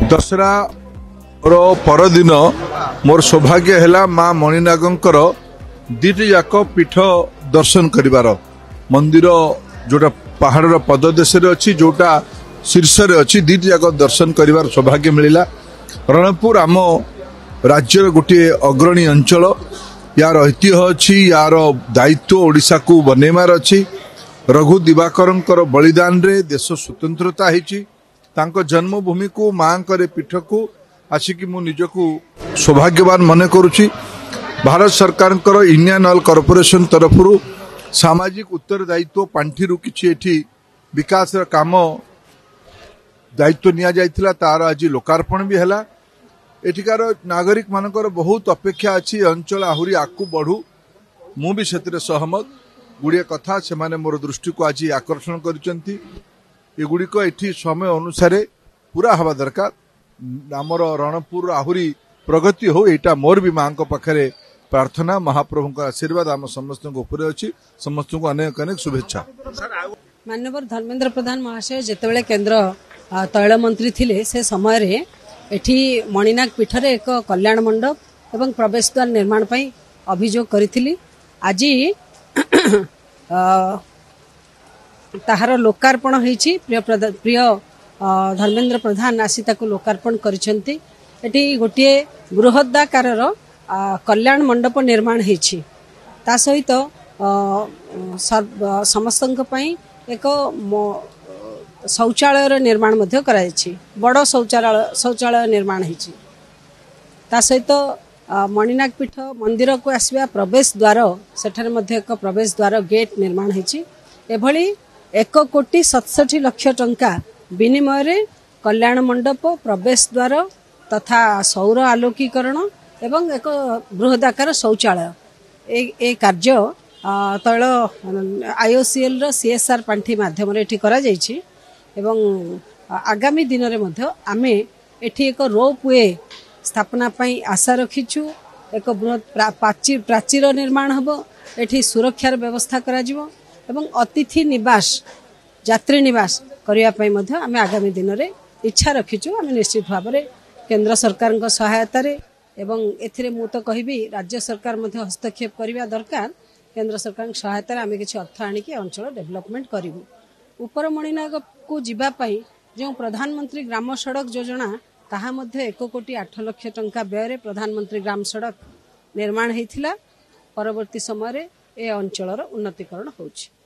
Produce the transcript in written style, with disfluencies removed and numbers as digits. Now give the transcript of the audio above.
दशरा परदिन मोर सौभाग्य है माँ मणिनागंकर दीटी जाक पीठ दर्शन करिवार मंदिर जोटा पहाड़ पददेश अच्छी जोटा शीर्ष अच्छी दीटी जाक दर्शन करिवार सौभाग्य मिला। रणपुर आम राज्यर गोटे अग्रणी अंचल यार ऐतिह्य अच्छी यार दायित्व ओडिशा को बनैमार अच्छी। रघु दिवाकर बलिदान रे देश स्वतंत्रता होती जन्मभूमि को माँ पीठ को आसिक मु निजकू सौभाग्यवान मन करुच्ची। भारत सरकार इंडियन ऑयल कॉर्पोरेशन तरफ सामाजिक उत्तरदायित्व पांठी किछि विकास काम दायित्व निया जाइथिला तार आज लोकार्पण भी है। एठिकार नागरिक मानकर बहुत अपेक्षा अच्छी अंचल आहुरी आगू बढ़ू मु भी से सहमत। गुड़िया कथा से माने मोर दृष्टि को आज आकर्षण करिसेंती। एगुड़िक एठी समय अनुसार पूरा हवा दरकार। आमर रणपुर आहुरी प्रगति हो एटा मोर भी मां पाखे प्रार्थना। महाप्रभु का आशीर्वाद आम समस्त उपर अच्छी। समस्त को अनेक अनेक शुभेच्छा। माननीय धर्मेंद्र प्रधान महाशय जेतेबेले केंद्र तैल मंत्री थिले से समय रे एठी मणिनाग पीठर एक कल्याण मंडप एवं प्रवेश द्वार निर्माण पई अभियोग करिथिली। आज ताहार लोकार्पण होईछि। प्रिय धर्मेंद्र प्रधान आसी ताको लोकार्पण करिसेंती। एठी गोटे बृहदाकार कल्याण मंडप निर्माण होईछि। ता सहित समस्तक पई एक शौचालय निर्माण मध्य कराइछि। बड़ शौचालय निर्माण होईछि। ता सहित मणिनाग पीठ मंदिर को आसवा प्रवेश द्वार सेठारे मध्य एक प्रवेश द्वार गेट निर्माण होईछि। एभली 1,67,00,000 टंका विनिमय रे कल्याण मंडप प्रवेश द्वार तथा सौर आलोकीकरण एवं एक बृहदाकार शौचालय ए कार्य तैल आईओसीएल रो सीएसआर पांठी माध्यम रे एठी करा जायछि। एवं आगामी दिन रे मध्य आमे एठी एक रोप वे स्थापना पई आशा रखिछु। एक बृहत प्राचीर निर्माण हबो। एठी सुरक्षार व्यवस्था करा जिवो एवं अतिथि निवास यात्री निवास करिया पई मध्य आमे आगामी दिन रे इच्छा रखिछु। आमे निश्चित भाव रे केंद्र सरकार को सहायता रे एवं एथिरे मु तो कहिबी राज्य सरकार मध्य हस्तक्षेप करिवा दरकार। केंद्र सरकार सहायता रे आमे किछि अर्थ आनी के अंचल डेवलपमेंट करिवु। ऊपर मणिनाग को जीवा पई जो प्रधानमंत्री ग्राम सड़क योजना ताहा मध्य 1,08,00,000 टंका व्यय रे प्रधानमंत्री ग्राम सड़क निर्माण हेतिला। परवर्ती समय रे ए अंचलर उन्नतीकरण होछि।